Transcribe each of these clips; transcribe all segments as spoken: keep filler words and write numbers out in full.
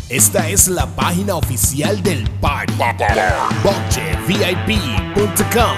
Esta es la página oficial del party. bonche V I P punto com.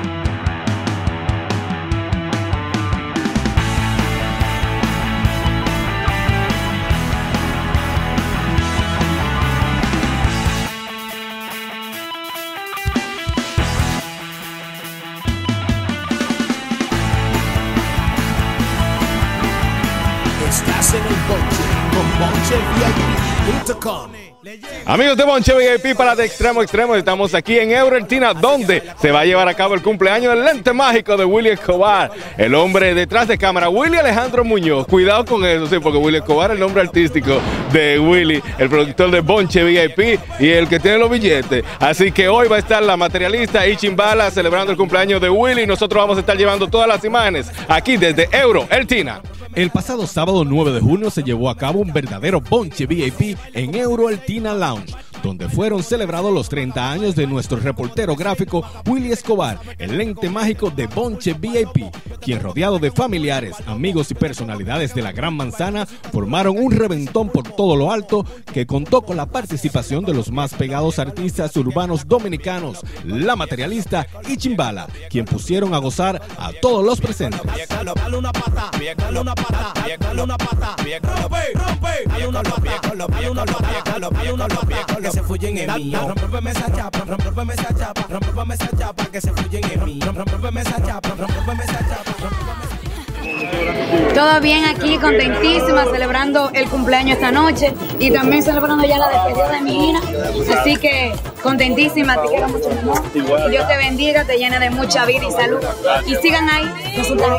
Estás en el bonche con bonche V I P punto com. Amigos de Bonche V I P para de extremo a extremo, estamos aquí en Euroeltina, donde se va a llevar a cabo el cumpleaños del lente mágico de Willy Escobar, el hombre detrás de cámara, Willy Alejandro Muñoz. Cuidado con eso, sí, porque Willy Escobar es el nombre artístico de Willy, el productor de Bonche V I P y el que tiene los billetes. Así que hoy va a estar la materialista Ichimbala celebrando el cumpleaños de Willy y nosotros vamos a estar llevando todas las imágenes aquí desde Euroeltina. El pasado sábado nueve de junio se llevó a cabo un verdadero Bonche V I P en Euroeltina Lounge, donde fueron celebrados los treinta años de nuestro reportero gráfico Willy Escobar, el lente mágico de Bonche V I P, quien rodeado de familiares, amigos y personalidades de la Gran Manzana formaron un reventón por todo lo alto que contó con la participación de los más pegados artistas urbanos dominicanos, la materialista Ichimbala, quien pusieron a gozar a todos los presentes. Que se fuyen en mí, rompeme esa chapa, rompeme esa chapa, rompeme esa chapa, que se fuyen en mí, rompeme esa chapa, rompeme esa chapa, Todo bien aquí, contentísima, celebrando el cumpleaños esta noche y también celebrando ya la despedida de mi hija. Así que contentísima, te quiero mucho, mi amor. Y Dios te bendiga, te llene de mucha vida y salud. Y sigan ahí, nosotros.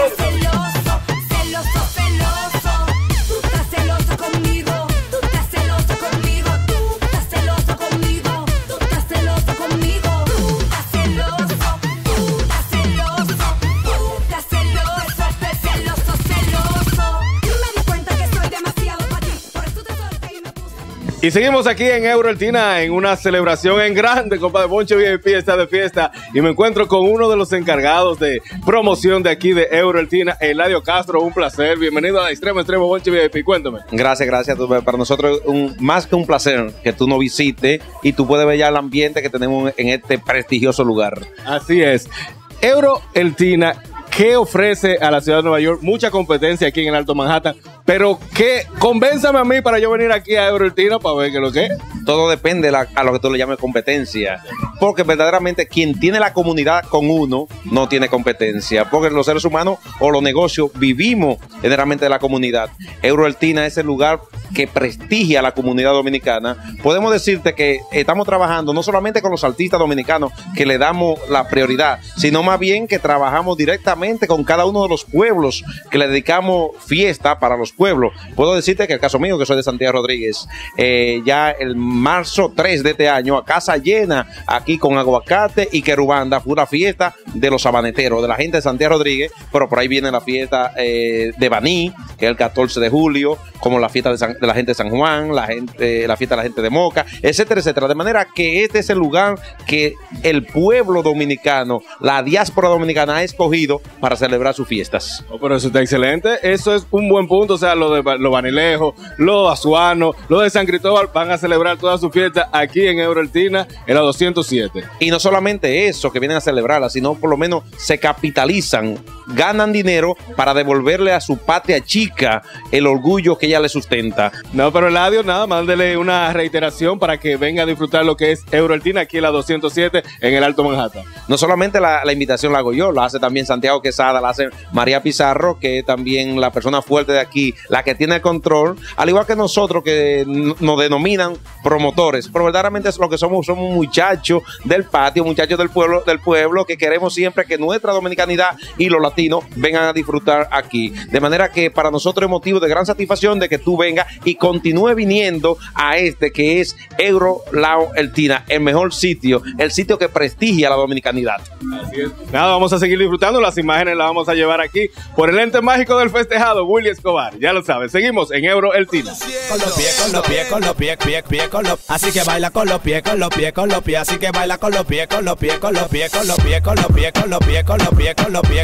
Y seguimos aquí en Euroeltina en una celebración en grande, compadre. Bonche V I P está de fiesta y me encuentro con uno de los encargados de promoción de aquí de Euroeltina, Eladio Castro. Un placer, bienvenido a Extremo Extremo Bonche V I P, cuéntame. Gracias, gracias. Para nosotros un, más que un placer que tú nos visites y tú puedes ver ya el ambiente que tenemos en este prestigioso lugar. Así es. Euroeltina, ¿qué ofrece a la ciudad de Nueva York? Mucha competencia aquí en el Alto Manhattan, pero ¿qué? Convénzame a mí para yo venir aquí a Euroeltina para ver qué es lo que es. Todo depende la, a lo que tú le llames competencia, porque verdaderamente quien tiene la comunidad con uno no tiene competencia, porque los seres humanos o los negocios vivimos generalmente de la comunidad. Euroeltina es el lugar que prestigia a la comunidad dominicana. Podemos decirte que estamos trabajando no solamente con los artistas dominicanos que le damos la prioridad, sino más bien que trabajamos directamente con cada uno de los pueblos que le dedicamos fiesta para los pueblos. Puedo decirte que el caso mío, que soy de Santiago Rodríguez, eh, ya el marzo tres de este año, a casa llena aquí con Aguacate y Querubanda, fue una fiesta de los sabaneteros, de la gente de Santiago Rodríguez, pero por ahí viene la fiesta eh, de Baní, que es el catorce de julio, como la fiesta de, San, de la gente de San Juan, la, gente, eh, la fiesta de la gente de Moca, etcétera, etcétera. De manera que este es el lugar que el pueblo dominicano, la diáspora dominicana ha escogido para celebrar sus fiestas. Oh, pero eso está excelente, eso es un buen punto. O sea, los de los Banilejo, los Azuanos, los de San Cristóbal van a celebrar todas sus fiestas aquí en Euroeltina, en la doscientos siete. Y no solamente eso, que vienen a celebrarla, sino por lo menos se capitalizan, ganan dinero para devolverle a su patria chica el orgullo que ella le sustenta. No, pero Eladio, nada, mándele una reiteración para que venga a disfrutar lo que es Euroeltina aquí en la doscientos siete en el Alto Manhattan. No solamente la, la invitación la hago yo, la hace también Santiago Quesada, la hace María Pizarro, que es también la persona fuerte de aquí, la que tiene el control, al igual que nosotros que nos denominan promotores, pero verdaderamente es lo que somos, somos muchachos del patio, muchachos del pueblo, del pueblo que queremos siempre que nuestra dominicanidad y los latinos vengan a disfrutar aquí. De manera que para nosotros es motivo de gran satisfacción de que tú vengas y continúe viniendo a este que es Euroeltina, el mejor sitio, el sitio que prestigia la dominicanidad. Así es. Nada, vamos a seguir disfrutando, las imágenes las vamos a llevar aquí por el lente mágico del festejado Willy Escobar. Ya lo sabes, seguimos en Euroeltina. Con los pies, con los pies, con los pies, pies, pies, con los, así que baila con los pies, con los pies, con los pies, así que baila con los pies, con los pies, con los pies, con los pies, con los pies, con los pies, con los pies, con los pies, con los pies, con los pies.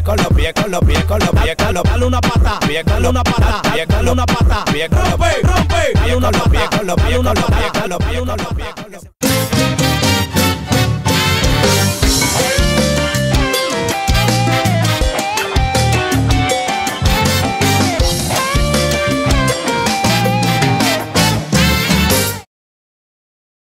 pies, con los pies, con los pies, con los dale una pata, pie, dale una pata, pie, dale una pata, pie, rompe, rompe, dale una pata, con los pies, con los pies, con los pies, con los pies, con los pies.